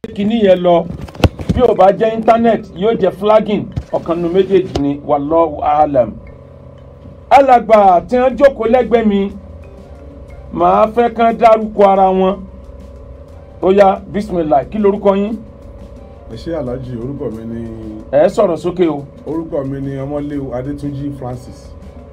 kíní yẹn lọ bí ò bá jẹ́ internet yóò jẹ́ flagging ọ̀kan nu méjèèjì ni wallahu a'lam. alàgbà tí wọ́n jókòó lẹ́gbẹ̀ẹ́ mi màá fẹ́ kán dárúkọ ara wọn ó yá bismillah kí lorúkọ yín. ẹ ṣé Alhaji, orúkọ mi ni. ẹ sọ̀rọ̀ sókè o. orúkọ mi ni Ọmọléwu Adétúnjí Francis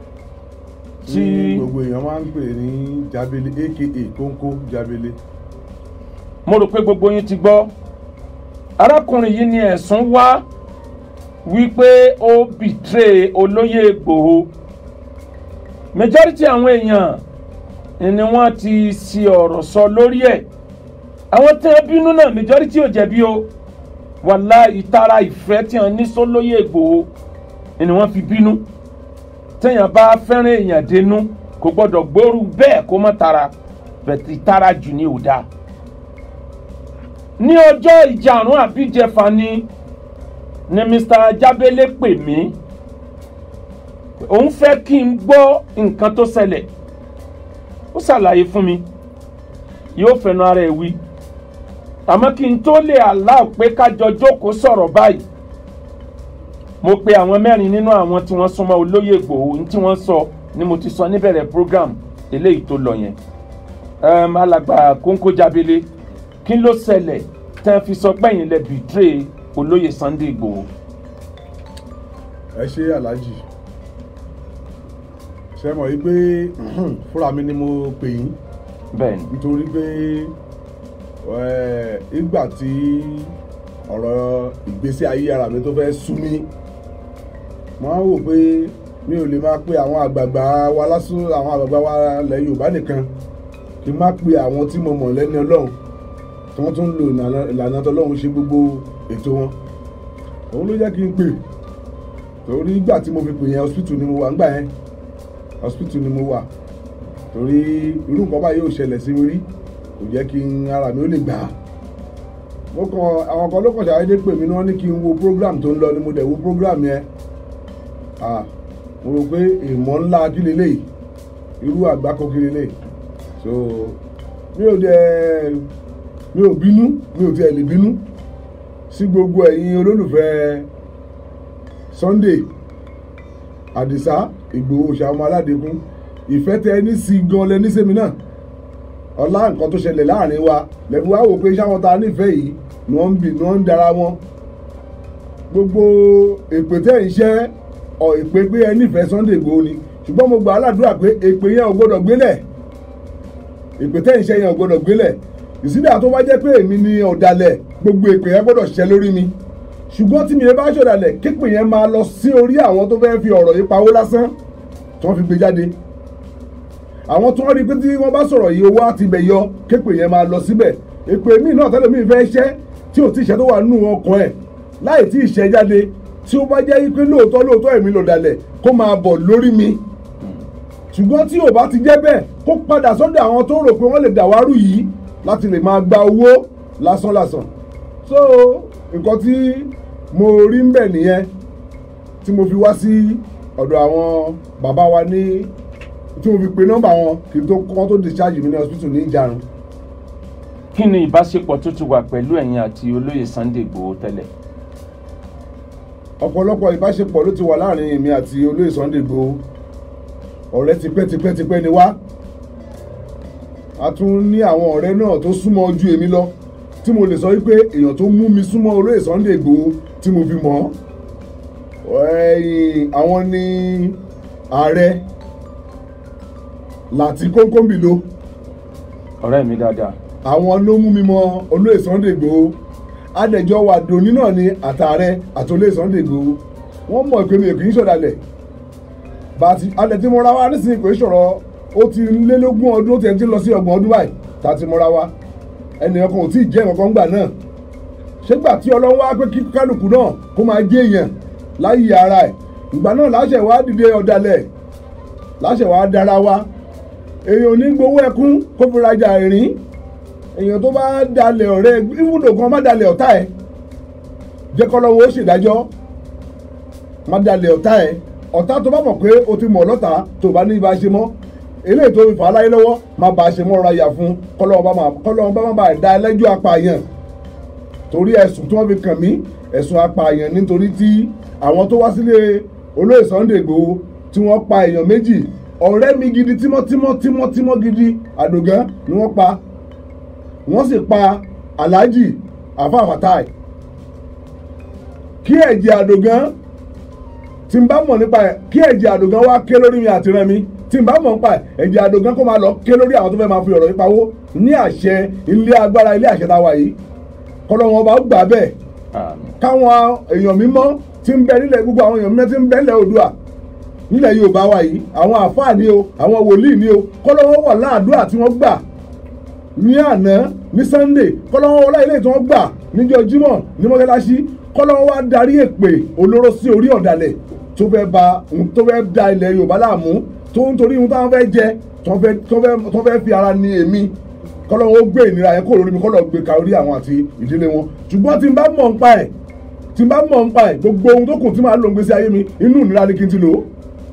tí gbogbo èèyàn máa ń pè ní Jábélé aka Kónkó Jábélé. mo rò pé gbogbo yín ti gbọ́ arákùnrin yìí ni ẹ̀sùn wá wípé ó bìtírè olóyè Ìgbòho. majority àwọn èèyàn ni wọ́n ti ṣi ọ̀rọ̀ sọ lórí ẹ̀. àwọn tí wọ́n bínú náà majority ò jẹ̀bi o. wàlá ìtara ìfẹ́ tí wọ́n ní sólóyè Ìgbòho ni wọ́n fi bínú. téèyàn bá fẹ́ràn èèyàn dénú kò gbọ́dọ̀ gbóòrú bẹ́ẹ̀ kó má tara bẹ̀tì tara jù ní òdà. ní ọjọ́ ìjàrún àbíjẹfà ni Mr. Jábélé pè mí òun fẹ́ kí n gbọ́ nǹkan tó ṣẹlẹ̀ ó ṣàlàyé fún mi yóò fẹnu ara ẹ̀ wí àmọ́ kí n tó lè allow pé kájọ jókòó sọ̀rọ̀ báyìí mo pe àwọn mẹ́rin nínú àwọn tí wọ́n súnmọ́ olóyè Ìgbòho ní tí wọ́n sọ ni mo ti sọ níbẹ̀rẹ̀ program eléyìí tó lọ yẹn. alàgbà Kónkó Jábélé kí ló ṣẹlẹ̀ tẹ́ fi sọ pẹ́yìn lẹ bìtírè olóyè Sunday Ìgbòho. ẹ ṣé Alhaji, ṣe mọ̀ yí pé fúnra mi ni mo pè yín. bẹ́ẹ̀ni. nítorí pé ìgbà tí ọ̀rọ̀ ìgbésí ayé ara mi tó fẹ́ sú mi wọ́n á wò pé mi ò lè máa pe àwọn àgbààgbà wa lásán, àwọn àgbààgbà wa ilẹ̀ Yorùbá nìkan, kí n má pe àwọn tí mo mọ̀ lẹ́ni Ọlọ́run tí wọ́n tún ń lo ìlànà tọ́lọ́run ṣe gbogbo ètò wọn. òun ló jẹ́ kí n pè, torí ìgbà tí mo fi pè yẹn hospital ni mo wà ńgbà yẹn, hospital ni mo wà, torí irú nǹkan báyìí ò ṣẹlẹ̀ sí mi rí, kò jẹ́ kí ara mi ó lè gbà á. àwọn kan ló kàn ṣàdédé pè mí náà ní kí n wo program tó ń lọ ni mo dẹ̀ wo program yẹn. mo rò pé èèmọ̀ ńlá kí leléyìí, irú àgbákò kí leléyìí. so mi ò bínú, mi ò tiẹ̀ lè bínú sí gbogbo ẹ̀yin olólùfẹ́ Sunday Àdìsá Ìgbòho Ṣàwọn Aládékún. ìfẹ́ tẹ ní sí gan lẹ ní sẹ́mi náà. ọlá nǹkan tó ṣẹlẹ̀ láàrin wa lẹ́fi wá wò pé sáwọn ta nífẹ̀ẹ́ yìí ni wọ́n ń dara wọn. gbogbo èpè tẹ́ ń ṣẹ́ èpè pé ẹ nífẹ̀ẹ́ Sunday Ìgbòho ni, ṣùgbọ́n mo gbà á ládùúrà pé èpè yẹn ò gbọ́dọ̀ gbélẹ̀, èpè tẹ́ ń ṣẹ́ yẹn ò gbọ́dọ̀ gbélẹ̀. ìsídà tó bá jẹ́ pé èmi ni ọ̀dàlẹ̀, gbogbo èpè yẹn gbọ́dọ̀ ṣẹ́ lórí mi. ṣùgbọ́n tí mi yẹn bá ṣọ̀dàlẹ̀, képè yẹn máa lọ sí orí àwọn tó fẹ́ fi ọ̀rọ̀ yìí pawó lásán tí wọ́n fi gbé jáde. àwọn tó ń rí pé tí wọ́n bá sọ̀rọ̀ yìí owó àti ibẹ̀ yọ, képè yẹn máa lọ síbẹ̀. èpè míì náà tẹ́lẹ̀ míì fẹ́ ṣẹ́ tí ò tí ì ṣẹ́ tó wà nínú ọkàn ẹ̀ láì tí ì ṣẹ́ jáde, tí ó bá jẹ́ pé lóòótọ́ èmi lò dalẹ̀ kó máa bọ̀ lórí mi. ṣùgbọ́n tí ò bá ti jẹ́ bẹ́ẹ̀, kó padà sọ́dọ̀ àwọn tó rò pé wọ́n lè dàwárù yìí láti lè máa gba owó lásán. so nǹkan tí mo rí ń bẹ̀ nìyẹn tí mo fi wá sí ọ̀dọ̀ àwọn bàbá wa ní tí mo fi pe nọ́mbà wọn kí n tó kọ́ tó discharge mi ní hospital ní Ìjàrún. kí ni ìbáṣepọ̀ tó ti wà pẹ̀lú ẹ̀yin àti olóyè Sunday Ìgbòho tẹ́lẹ̀? ọ̀pọ̀lọpọ̀ ìbáṣepọ̀ ló ti wà láàrin èmi àti olóyè Sunday Ìgbòho. ọ̀rẹ́ tipẹ́tipẹ́ ni wá. a tún ní àwọn ọ̀rẹ́ náà tó súnmọ́ ojú èmi lọ, tí mo lè sọ wípé èèyàn tó mú mi súnmọ́ olóyè Sunday Ìgbòho tí mo fi mọ̀ àwọn ni ààrẹ Láti Kónkómbìló. ọ̀rẹ́ mi dáadáa. àwọn ló mú mi mọ olóyè Sunday Ìgbòho. adẹ̀jọ́ wà dòní náà ni àtàrẹ àti olóyè Sunday Ìgbòho. wọ́n mọ̀ pé mi ò kì í ṣọ̀dàlẹ̀. adẹ̀ tí mo ra wá nísìnyí pé ṣọ̀rọ̀ ó ti lé lógún ọdún, ó ti lọ sí 30 ọdún báyìí tá a ti mọ́ra wá. ẹnìyàn kan ò tí ì jẹ́ nǹkan gbà náà. ṣégbà tí Ọlọ́run wá pé kí kálukú náà kó máa jẹ́ èèyàn láyé ara ẹ̀, ìgbà náà láṣẹ wá dìde ọ̀dàlẹ̀, láṣẹ wá dára wa. èèyàn ní gbowó ẹkún kó fi rajà ìrìn. èèyàn tó bá dalẹ̀ ọ̀rẹ́ ibùdó kan má dalẹ̀ ọ̀tá ẹ̀, jẹ́ kọ́lọ́wọ́ ó ṣèdájọ́. má dalẹ̀ ọ̀tá ẹ̀, ọ̀tá tó bá mọ̀ pé o ti mọ̀ lọ́tà tó bá ní ibà ṣe mọ́, eléyìí tó fi fà á láyé lọ́wọ́ má bàa ṣe mọ́ ra yà fún kọ́lọ́wọ́ bá má bàa da ẹlẹ́jọ́ apààyàn. torí ẹ̀sùn tí wọ́n fi kàn mí ẹ̀sùn apààyàn nítorí tí àwọn tó wá sílé olóyè Sunday Igboho tí wọ́n pa èèyàn méjì ọ̀rẹ́ mi gidi tímọ́tímọ́ gidi Àdògán ni wọ́n pa wọ́n sì pa Alhaji Alfa Fatai kí ẹ̀jẹ̀ Àdògán tí n bá mọ̀ nípa ẹ̀ kí ẹ̀jẹ̀ Àdògán wá ké lórí mi àti rẹ̀ mi tí n bá mọ̀ nípa ẹ̀ ẹ̀jẹ̀ Àdògán kó máa lọ ké lórí àwọn tó fẹ́ máa fi ọ̀rọ̀ yìí pawó ní àṣẹ ilé agbára ilé àṣẹ táwa yìí kọ́lọ́wọ́n bá gbà bẹ́ẹ̀ káwọn èèyàn mímọ́ tí ń bẹ nílẹ̀ gbogbo àwọn èèyàn mímọ́ tí ń bẹ nílẹ̀ Oòduà nílẹ̀ Yorùbá wa yìí àwọn àfáà ni o àwọn wòlíì ni o kọ́lọ́wọ́n wà láàdúrà tí wọ́n gbà ní àná ní Sunday kọ́lọ́wọ́n wọlé ilé tí wọ́n gbà níjọ́ Jímọ̀ ní mọ́ṣáláṣí kọ́lọ́wọ́n wá darí èpè olóró sí orí ọ̀dàlẹ̀ tó fẹ́ da ilẹ̀ Yorùbá láàmú tó ń torí ohun táwọn fẹ́ jẹ tó fẹ́ fi ara ní èmi kọ́lọ́wọ́n ó gbé ìnira yẹn kó lórí mi kọ́lọ́ gbé ka orí àwọn àti ìdílé wọn ṣùgbọ́n tí n bá mọ̀ nípa ẹ̀ gbogbo ohun tó kù tí màá lò ń gbèsè ayé mi inú ìnira ni kí n ti lò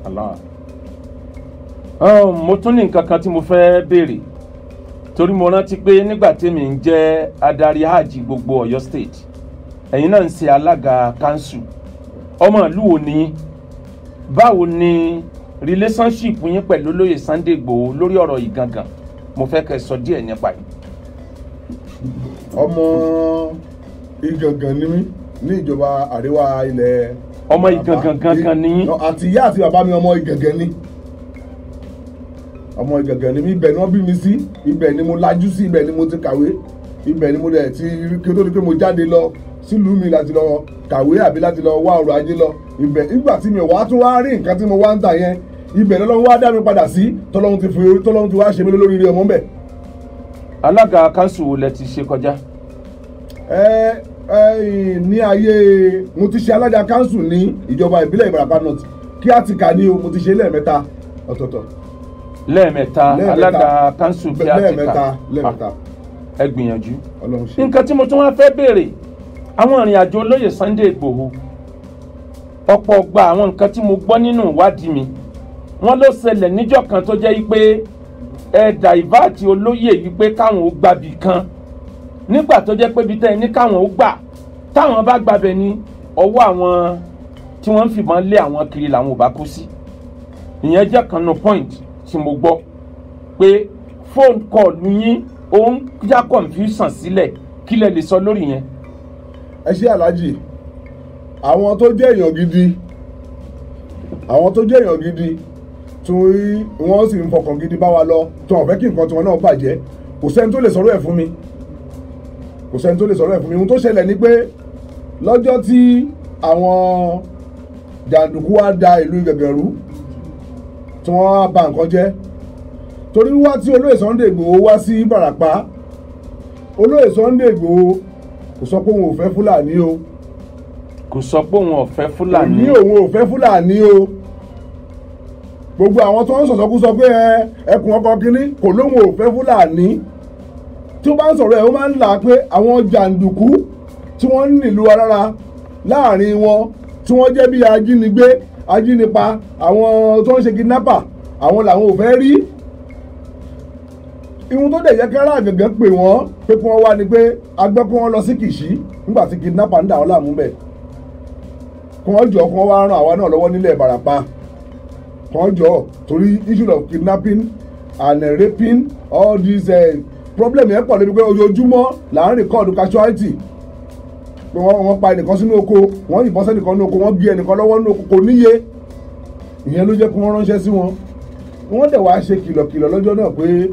ó. mo tún ní nǹkan kan tí mo fẹ́ béèrè torí mo rántí pé nígbà tèmi ń jẹ́ adarí hajj gbogbo Ọ̀yọ́ state ẹ̀yin náà ń ṣe alága kanṣu ọmọ ìlú wo ni báwo ni relationship yín pẹ̀lú olóyè Sunday Igboho lórí ọ̀rọ̀ yìí gangan mo fẹ́ kẹ́ sọ díẹ̀ nípa yìí. ọmọ Ìgangan ni mí ní ìjọba àríwá ilẹ̀ ọmọ Ìgangan gangan ni yín. àti ìyá àti bàbá mi ọmọ Ìgangan ni ọmọ Ìgangan ni mí ibẹ̀ ni wọ́n bí mi sí ibẹ̀ ni mo lajú sí ibẹ̀ ni mo ti kàwé ibẹ̀ ni mo dẹ̀ ti kí ó tó di pé mo jáde lọ sílùú mi láti lọ kàwé àbí láti lọ wá ọrọ̀ ajé lọ ibẹ̀ ìgbà tí mi wá tún wá rí nǹkan tí mo wá ń tà yẹn ibẹ̀ lọ́lọ́run wá dá mi padà sí tọ́lọ́run ti wá ṣe mí lórí ọmọ bẹ̀. alága kanṣu wo lẹ ti ṣe kọjá. ní ayé mo ti ṣe alága kanṣu ní ìjọba ìbílẹ̀ Ìbàràpá North kí á ti kà ní o mo ti ṣe lẹ́ẹ̀mẹ́ta ọ̀tọ̀ọ̀tọ̀. lẹ́ẹ̀mẹ́ta alága kanṣu kí á ti kà lẹ́ẹ̀mẹ́ta. ẹ gbìyànjú. nǹkan tí mo tún wá fẹ́ béèrè àwọn ìrìn àjò olóyè Sunday Igboho ọ̀pọ̀ gba àwọn nǹkan tí mo gbọ́ nínú ìwádìí mi wọ́n ló ṣẹlẹ̀ níjọ́ kan tó jẹ́ wípé ẹ dàìváàtì olóyè wípé káwọn ó gbàbì kan nígbà tó jẹ́ pé ibi tẹ́ ẹ ní káwọn ó gbà táwọn bá gbàbẹ̀ ní ọwọ́ àwọn tí wọ́n ń fìbọn lé àwọn kiri làwọn ò bá kú sí ìyẹn jẹ́ kan no point tí mo gbọ́ pé phone call yín ó ń já confusion sílẹ̀ kí lẹ lè sọ lórí yẹn. ẹ ṣe aláàjì àwọn tó jẹ́ èèyàn gidi tí wọ́n sì ń fọkàn gidi bá wa lọ tí wọ́n fẹ́ kí nǹkan tiwọn náà bàjẹ́ kò sẹ́ni tó lè sọ̀rọ̀ ẹ̀ fún mi ohun tó ṣẹlẹ̀ ni pé lọ́jọ́ tí àwọn jàǹdùkú wá da ìlú Ìgangan rú tí wọ́n wá bà nǹkan jẹ́ torí wá tí olóyè Sunday Igboho wá sí Ìbàràpá olóyè Sunday Igboho kò sọ pé òun ò fẹ́ Fúlàní o. kò sọ pé òun ò fẹ́ Fúlàní. ní òun ò fẹ́ Fúlàní o. gbogbo àwọn tó ń sọ̀sọ́kú sọ pé ẹkùn ọkọ̀ kínní kò lóun ò fẹ́ Fúlàní. tí ó bá ń sọ̀rọ̀ ẹ̀ ó máa ń là pé àwọn jàǹdùkú tí wọ́n ń nílùú alára láàrin wọn tí wọ́n jẹ́ bí ajínigbé ajínipa àwọn tó ń ṣe kidnapper àwọn làwọn ò fẹ́ rí. ihun tó dẹ̀ yẹ kára Ìgangan pè wọ́n pé kí wọ́n wá ni pé a gbọ́ pé wọ́n lọ sí Kìṣí nígbà tí kidnapper ń dà wọ́n láàmú bẹ̀ kí wọ́n jọ kí wọ́n wá ràn àwa náà lọ́wọ́ nílẹ̀ Ìbàràpá kí wọ́n jọ torí issue of kidnapping and raping all these problem yẹn pọ̀ lébi pé ojoojúmọ́ là ń record casualty pé wọ́n pa ẹnìkan sínú oko wọ́n yìnbọn sẹ́nìkan nínú oko wọ́n gé ẹnìkan lọ́wọ́ nínú oko kò níye ìyẹn ló jẹ́ kí wọ́n ránṣẹ́ sí wọn wọ́n dẹ̀ wá ṣe kìlọ̀kìlọ̀ lọ́jọ́ náà pé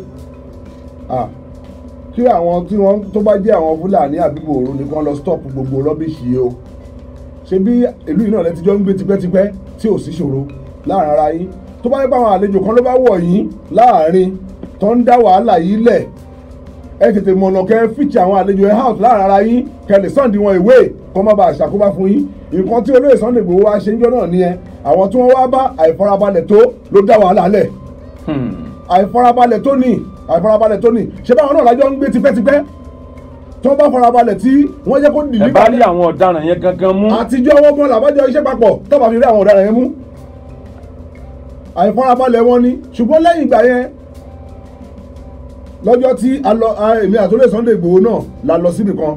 kí àwọn tí wọ́n tó bá jẹ́ àwọn Fúlàní àbíbò òru ni kí wọ́n lọ stop gbogbo rọ́bìṣì yìí o ṣe bí ìlú yìí náà lẹ ti jọ ń gbé tipẹ́tipẹ́ tí ò sí ṣòro láàrin ara yín tó bá yẹ pé àwọn àlejò kan ló bá wọ̀ yín láàrin tó ń dá wàhálà yìí lẹ̀ ẹ tètè mọ̀nà kẹ́ fìtì àwọn àlejò ẹ̀ house láàrin ara yín kẹ́ lè sọ́ǹdì wọn ìwé kó má bàa ṣàkóbá fún yín nǹkan tí olóyè Sunday Igboho wá ṣe ń jọ náà nìyẹn àwọn tí wọ́n wá bá àìfarabalẹ̀ tó ló dá wàhálà lẹ̀ àìfarabalẹ̀ tó ní ṣé báwọn náà lájọ ń gbé tipẹ́tipẹ́ tí wọ́n bá farabalẹ̀ tí wọ́n jẹ́ kó dìlí. ẹ bá rí àwọn ọ̀daràn yẹn gangan mú. àtijọ́ wọn gan làbájọ iṣẹ́ papọ̀ tọ́ba fi rí àwọn ọ̀daràn yẹn mú. àìfarabalẹ̀ wọn ni ṣùgbọ́n lẹ́yìn ìgbà yẹn lọ́jọ́ tí èmi àti olóyè Sunday Igboho náà la lọ síbì kan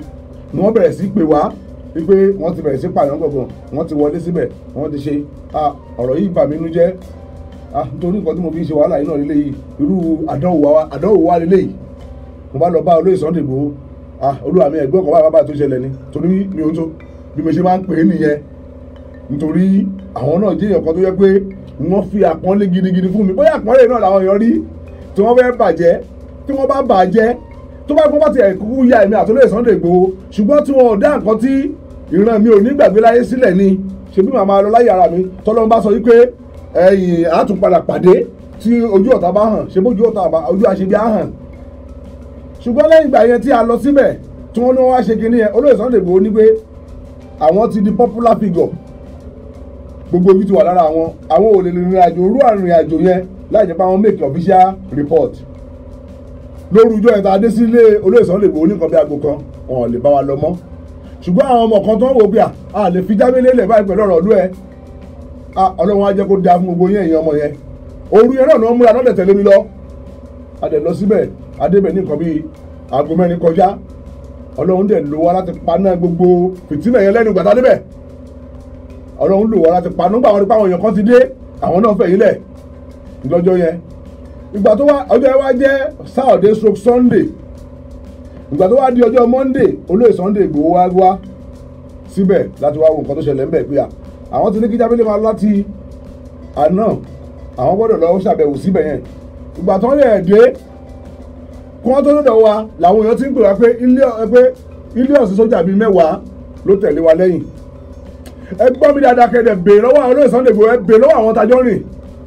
ni wọ́n bẹ̀rẹ̀ sí pè wá wípé wọ́n ti bẹ̀rẹ̀ sí pààyàn gbọ̀ngàn wọ́n ti wọlé síbẹ̀ wọ́n ti ṣe ọ̀rọ̀ yìí bà mí nú jẹ́ nítorí nǹkan tí mo fi ń ṣe wàhálà yìí náà lélẹ̀ yìí irú àdánwò wa lélẹ̀ yìí mo bá lọ bá olóyè Sunday Igboho olúwa mi ẹ̀gbọ́n kan bá tó ṣẹlẹ̀ ni torí mi ò tó bí mo ṣe máa ń pè é nìyẹn nítorí àwọn náà jẹ́ èèyàn kan tó yẹ pé wọ́n fi àpọ́nlé gidigidi fún mi bóyá àpọ́nlé náà làwọn èèyàn rí tí wọ́n fẹ́ bàjẹ́ tí wọ́n bá bàjẹ́ tó bá gbọ́n bá ti ẹ̀kú ya èmi àtolóyè Sunday Igboho ṣùgbọ́n tí wọn ò dá nǹkan tí ìran mi ò ní gbàgbé láyé sílẹ̀ ni ṣebí màmá lọ láyé ara mi tọ́lọ́run bá sọ wípé ẹ̀yìn àtúnpadà pàdé tí ojú ọ̀tá bá hàn ṣe bójú ọ̀tá ojú àṣebí á hàn ṣùgbọ́n lẹ́yìn ìgbà yẹn tí a lọ síbẹ̀ tí wọ́n ní wọ́n wá ṣe kinní yẹn olóyè Sunday Igboho ní pé àwọn ti di popular figure gbogbo ibi tí wà lára àwọn ò lè rìnrìn àjò orú àrìnrìn àjò yẹn láì jẹ́ pé àwọn make official report lórúkọ ẹ̀ta adé sílé olóyè Sunday Igboho nìkan bí aago kan wọn ò lè bá wa lọ mọ́ ṣùgbọ́n àwọn ọmọ kan tó ń wò pé a lè fi jábélé lẹ̀ báyìí pẹ̀lú ọ̀rọ̀ ọdún ẹ̀ ọlọ́run á jẹ́ kó dáa fún gbogbo yẹn èèyàn ọmọ yẹn òru yẹn náà ni wọ́n múra lọ́dẹ̀ tẹ̀lé mi lọ adẹ̀ lọ síbẹ̀ adébẹ̀ ní nǹkan bíi aago mẹ́rin kọjá ọlọ́run dẹ̀ lò wá láti paná gbogbo fìtínà yẹn lẹ́nu gbàtà débẹ̀ ọlọ́run lò wá láti paná nígbà wọn rí pé àwọn èèyàn kan ti dé àwọn náà fẹ̀yìn lẹ̀ lọ́jọ́ yẹn ìgbà tó wá ọjọ́ yẹn wá jẹ́ Saturday stroke Sunday ìgbà tó wá di ọjọ́ Monday olóyè Sunday Igboho wá síbẹ̀ láti wá wo nǹkan tó ṣẹlẹ̀ ń bẹ̀ pé àwọn ti ní kí Jábélé máa láti àná àwọn gbọ́dọ̀ lọ ṣàbẹ̀wò síbẹ̀ yẹn ìgbà tó ń lè dé kí wọ́n tó lọ́dọ̀ wa làwọn èèyàn ti ń pè wá pé ilé ọ̀sìn sójà bíi 10 ló tẹ̀lé wa lẹ́yìn ẹ gbọ́ mi dáadáa kẹ́dẹ̀ bèèrè lọ́wọ́ olóyè Sunday Igboho ẹ bèèrè lọ́wọ́ àwọn tajọ́ rìn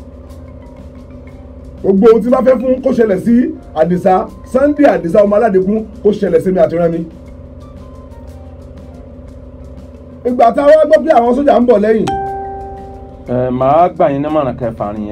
gbogbo ohun tí bá fẹ́ fún kó ṣẹlẹ̀ sí Àdìsá Sunday Àdìsá ọmọ Aládékún kó ṣẹlẹ̀ sí mi àti Rẹ́mi ìgbà táwọn gbọ́ pé àwọn sójà ń bọ̀ lẹ́yìn. màá gbà yín nímọ̀ràn kẹ́ fàárín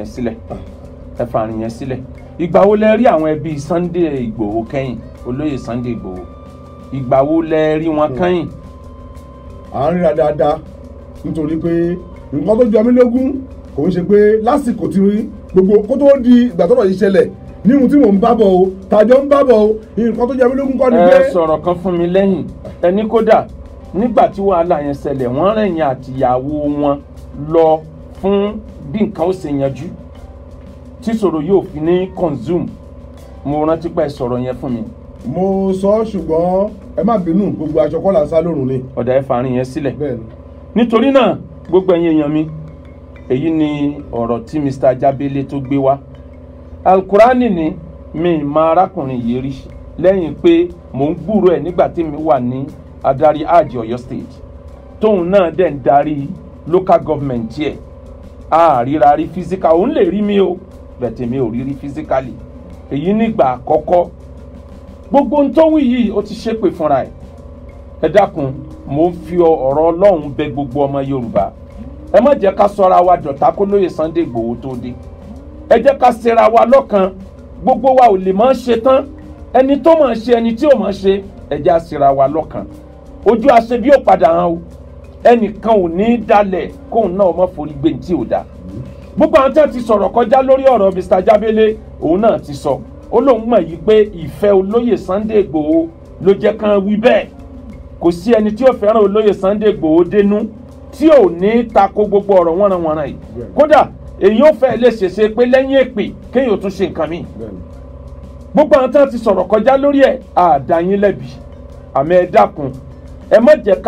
yẹn sílẹ̀ ìgbà wo lẹ rí àwọn ẹbí Sunday Igboho kẹ́yìn olóyè Sunday Igboho ìgbà wo lẹ rí wọn kẹ́yìn. à ń ríra dáadáa nítorí pé nǹkan tó jọ mí lógún kò ń ṣe pé lásìkò tí gbogbo kó tó di ìgbà tọ́rọ̀ yìí ṣẹlẹ̀ ní ohun tí mò ń bá bọ̀ o tàjọ́ ń bá bọ̀ o nǹkan tó jọ mí lógún kọ́ ni pé. ẹ sọ̀rọ̀ kan fún mi lẹ́yìn ẹni kódà nígbà tí wàhálà yẹn ṣẹlẹ̀ wọ́n rẹ̀yìn àtìyàwó wọn lọ fún bí nǹkan ó ṣe yanjú tí sọ̀rọ̀ yóò fi ní consume mo rántí pé sọ̀rọ̀ yẹn fún mi. mo sọ ṣùgbọ́n ẹ má bínú gbogbo aṣọ kọ́ là ń sá lórun ni. ọ̀dà ẹ fàárín yẹn sílẹ̀. nítorí náà gbogbo ẹ̀yin èèyàn mi èyí ni ọ̀rọ̀ tí Mr. Jábélé tó gbé wá Al-Qur'ani ni mi máa arákùnrin yìí rí lẹ́yìn pé mò ń gbúrò ẹ̀ nígbà tí mi wà ní adarí Hajj Ọ̀yọ́ state tóun náà dẹ̀ ń darí local government yẹ àríra rí physical òun lè rí mi o bẹ̀tẹ̀ mi ò rí physically èyí nígbà àkọ́kọ́ gbogbo ohun tó wí yìí ó ti ṣépè fúnra ẹ̀ ẹ dákun mò ń fi ọ̀rọ̀ Ọlọ́run bẹ gbogbo ọmọ Yorùbá ẹ má jẹ́ ká sọra wa dọ̀tá kó lóyè Sunday Igboho tó dé ẹ jẹ́ ká ṣera wa lọ́kan gbogbo wa ò lè máa ṣe tán ẹni tó máa ṣe ẹni tí ò máa ṣe ẹ jẹ́ á ṣera wa lọ́kan ojú aṣebí ò padà hàn o ẹnìkan ò ní dalẹ̀ kóun náà má forí gbé ní tí ò dá gbogbo àwọn tí wọ́n ti sọ̀rọ̀ kọjá lórí ọ̀rọ̀ Mr. Jábélé òun náà ti sọ ó lóun mọ̀ yìí pé ìfẹ́ olóyè Sunday Igboho ló jẹ́ kán wí bẹ́ẹ̀ kò sí ẹni tí ó fẹ́ràn olóyè Sunday Igboho dénú tí ò ní tako gbogbo ọ̀rọ̀ wọ́nranwọ̀nran yìí kódà èyí ò fẹ́ lè ṣèṣe pé lẹ́yìn èpè kéèyàn tún ṣe nǹkan míì gbogbo àwọn tí wọ́n ti sọ̀rọ̀ kọjá lórí ẹ̀ àdáyín lẹ́bi àmọ́ ẹ dákun ẹ má jẹ́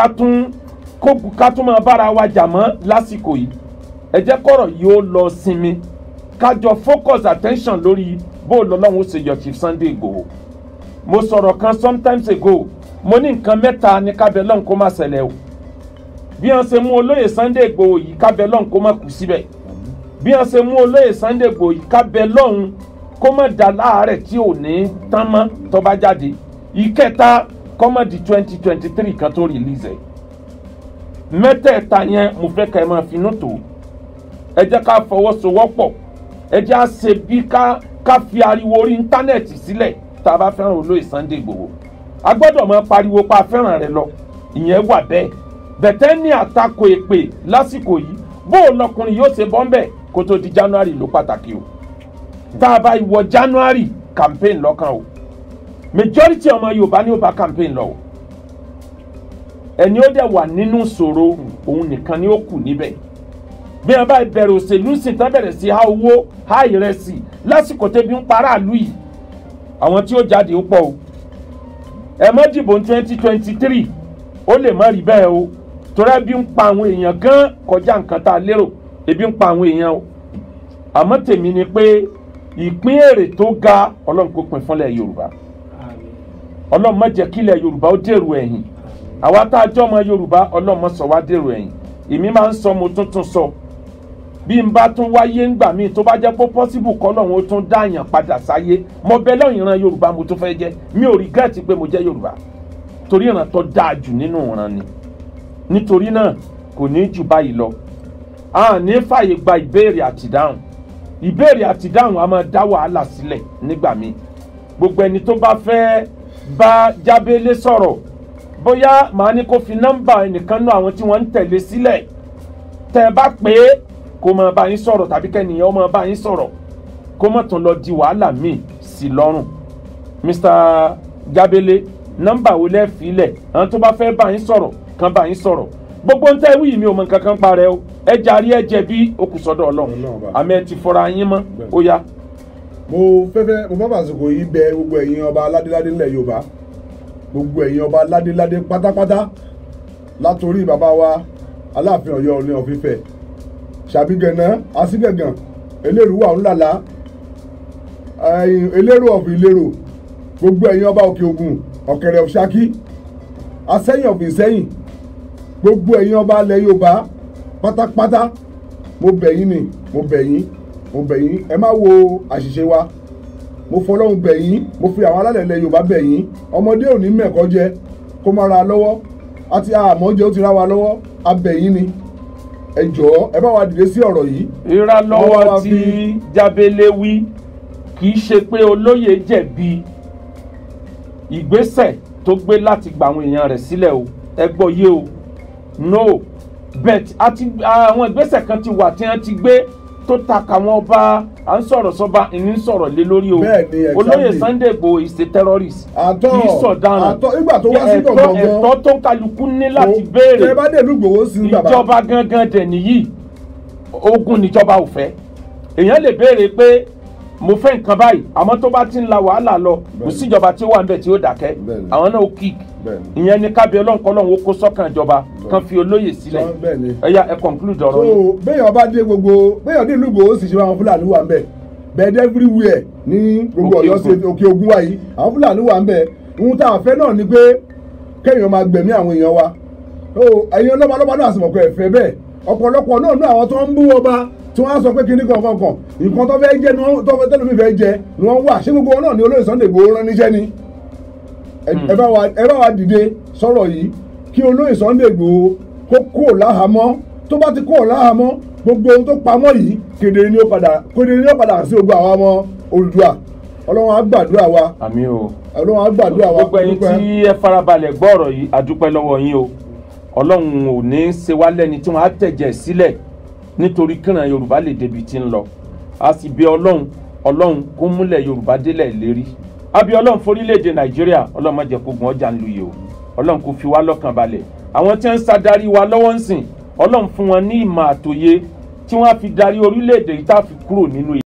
ká tún máa bára wa jà mọ́ lásìkò yìí ẹ jẹ́ kọ́rọ̀ yìí ó lọ sinmi kájọ focus attention lórí bó lọ́lọ́run ó ṣe yọ Chief Sunday Igboho mo sọ̀rọ̀ kan sometimes ago mo ní nǹkan mẹ́ta ní kábẹ́ lọ́n kó má ṣẹlẹ̀ o bí wọ́n ṣe mú olóyè Sunday Igboho yìí kábẹ́ lọ́n kó má kú síbẹ̀ bí wọ́n ṣe mú olóyè Sunday Igboho yìí kábẹ́ lọ́n kó má da láàárẹ̀ tí ò ní tán mọ́ tó bá jáde ìkẹta kọ́mọ̀ di 2023 kan tó release ẹ̀ mẹ́tẹ̀ẹ̀ta yẹn mo fẹ́ ká ẹ máa finú tó ẹ jẹ́ ká fọwọ́sowọ́pọ̀ ẹ jẹ́ á ṣe bí ká fi ariwo orí íńtánẹ́ẹ̀tì sílẹ̀ tá a bá fẹ́ràn olóyè Sunday Igboho a gbọ́dọ̀ máa pariwo pa fẹ́ràn rẹ̀ lọ ìyẹn wà bẹ́ẹ̀ bẹ̀tẹ́ ní àtakò èpè lásìkò yìí bó o lọkùnrin yóò ṣe bọ́ńbẹ̀ kó tó di January ló pàtàkì o tá a bá ìwọ January campaign lọ́kàn o majority ọmọ Yorùbá ní ó bá campaign lọ o ẹni ó dẹ̀ wà nínú ìṣòro òun nìkan ni ó kù níbẹ̀. Bí wọn bá bẹ̀rẹ̀ òṣèlú sì tán bẹ̀rẹ̀ sí há owó há ìrẹsì lásìkò tẹ́bí ń para ìlú yìí, àwọn tí ó jáde ó pọ̀ o. Ẹ má dìbò 2023 ó lè má rí bẹ́ẹ̀ o, torí ebi ń pa àwọn èèyàn gan kọjá nǹkan tá a lérò, ebi ń pa àwọn èèyàn o. Àmọ́ tèmi ni pé ìpín èrè tó ga Ọlọ́run kó pín fúnlẹ̀ Yorùbá. Ọlọ́run má jẹ́ kílẹ̀ Yorùbá ó dèrò ẹ̀yìn. Àwa tá a jọ́ ọmọ Yorùbá Ọlọ́run má sọ wá dèrò ẹ̀yìn. Èmi máa ń sọ mo tuntun sọ bí n bá tún wáyé ńgbà míì tó bá jẹ́ pé possible kọ́ lọ́run ó tún dáàyàn padà sáyé, mo bẹ lọ́run ìran Yorùbá mo tún fẹ́ jẹ́, mi ò regret pé mo jẹ́ Yorùbá torí ìran tó dáa jù nínú ìran ni. Nítorí náà kò ní jù báyìí lọ. A ní fàyè gba ìbéèrè àtìdáhùn. Ìbéèrè àtìdáhùn a máa dá wàhálà sílẹ̀ nígbà míì. Gbogbo ẹni tó bá fẹ́ bá Jábélé sọ̀rọ̀ bóyá màá ní kó fi nọ́mbà ẹnìkan náà àwọn tí wọ́n ń tẹ̀lé sílẹ̀, tẹ́ ẹ bá pè é kó máa bá yín sọ̀rọ̀ tàbí kẹ́nìyàn ó máa bá yín sọ̀rọ̀ kó má tún lọ di wàhálà míì sí lọ́rùn. Mr. Jábélé, nọ́mbà wo lẹ́ fi lẹ̀ àwọn tó bá fẹ́ bá yín sọ̀rọ̀ kan bá yín sọ̀rọ̀. Gbogbo ń tẹ́ wí mi ò mọ nǹkan kan parẹ́ o, ẹ jàrí ẹ jẹ̀bi ó kù sọ́dọ̀ Ọlọ́run, àmì ẹ ti fọra yín mọ́ ó yá. mo fẹ́ fàsìkò yìí bẹ gbogbo ẹ̀yin ọba aládéládé ńlẹ̀ Yorùbá, gbogbo ẹ̀yin ọba aládéládé pátápátá látòrí bàbá wa Aláàfin Ọ̀yọ́ Ọọ̀ni of Ifẹ̀, Ṣàbígànná Asígàngàn, Elérùwà ńlàlá, Elérò of Ìlérò, gbogbo ẹ̀yin ọba Òkè Ògùn, Ọ̀kẹ̀rẹ̀ of Ṣakí, Asẹ́yìn of Ìsẹ́yìn, gbogbo ẹ̀yin ọba ilẹ̀ Yorùbá pátápátá mo bẹ̀ yín ni, mo bẹ̀ yín ẹ má wo àṣìṣe wa, mo fọlọ́run bẹ̀ yín, mo fi àwọn alálẹ̀ ilẹ̀ Yorùbá bẹ̀ yín. Ọmọdé ò ní mẹ̀kọ́ jẹ kó má ra lọ́wọ́, àti àmọ́ jẹ́ ó ti rá wa lọ́wọ́, a bẹ̀ yín ni ẹ jọ̀ọ́ ẹ bá wa dìde sí ọ̀rọ̀ yìí. Ìrànlọ́wọ́ tí Jábélé wí kì í ṣe pé olóyè jẹ̀bi ìgbésẹ̀ tó gbé láti gba àwọn èèyàn rẹ̀ sílẹ̀ o, ẹ gbọ́ yé o, no bet àwọn ìgbésẹ̀ kan ti wà tí wọ́n ti gbé tó taka wọn ọba à ń sọ̀rọ̀ sọ́ba ìní sọ̀rọ̀ lé lórí o. Olóyè Sunday Igboho is a terrorist, kì í sọ̀daràn. Ìgbà tó wá sí gbọ̀ngàn ẹ̀tọ́ tó kálukú ní láti béèrè. ẹ bá dé ìlú Ìgbòho sí bàbá. Ìjọba gangan dẹ̀ nìyí, ogun níjọba ò fẹ́. Èèyàn lè béèrè pé mo fẹ́ nǹkan báyìí àmọ́ tó bá ti ń la wàhálà lọ kò síjọba tí ó wà níbẹ̀ tí ó dákẹ́, àwọn náà ó kík. Ìyẹn ni kábí ọlọ́nkọ́lọ́hún ó kó sọ́kàn ìjọba kan fi olóyè sílẹ̀. Ẹ̀yà ẹ conclude ọ̀rọ̀ yìí. so béèyàn bá dé béèyàn dé ìlú Ìgbòho sì ṣe àwọn Fúlàní wà ń bẹ̀ bẹ́ẹ̀ everywhere ní gbogbo Ọ̀yọ́ State Òkè Ògùn wa yìí àwọn Fúlàní wà ń bẹ̀. Ohun tá a fẹ́ náà ni pé kéèyàn máa gbẹ̀mí àwọn èèyàn wa. Ẹ̀yin ọlọ́mọlọ́mọ náà sì mọ̀ pé ẹ̀fẹ́ bẹ́ẹ̀ ọ̀pọ̀lọpọ̀ náà ní àwọn tó ń bú ọba tí wọ́n á sọ pé kíní kankan nǹkan tó fẹ́ jẹ́ tó fẹ́ tẹ́lẹ̀ mi fẹ́ jẹ ni wọ́n wà. Ṣé gbogbo wọn náà ni olóyè Sunday Igboho rán níṣẹ́ ni? Ẹ bá wa dìde sọ̀rọ̀ yìí kí olóyè Sunday Igboho kó kúrò láhàámọ́. Tó bá ti kúrò láhàámọ́ gbogbo ohun tó pamọ́ yìí kedere ni ó padà sí ogun àwọn ọmọ Oòduà. Ọlọ́run á gbàdúrà wa. Àmín o. Ọlọ́run á gbàdúrà wa. Gbogbo ẹni tí ẹ farabalẹ̀ gbọ́ ọ̀rọ̀ yìí a dúpẹ́ lọ́wọ́ yín o. Ọlọ́run ò ní ṣe wá lẹ́ni tí wọ́n á tẹ̀jẹ̀ sílẹ̀ nítorí kíran Yorùbá lè débi tí ń lọ. A sì bẹ̀ Ọlọ́run kó múlẹ̀ Yorùbá délẹ̀ lérí. A bẹ̀ Ọlọ́run forílẹ̀-èdè Nàìjíríà, Ọlọ́run má jẹ́ kó gun ọjà ń lu yìí o. Ọlọ́run kó fi wá lọ́kàn balẹ̀. Àwọn tí ń ṣàdarí wa lọ́wọ́ ń sìn, Ọlọ́run fún wọn ní ìmọ̀ àtòye tí wọ́n á fi darí orílẹ̀-èdè yìí tá a fi kúrò nínú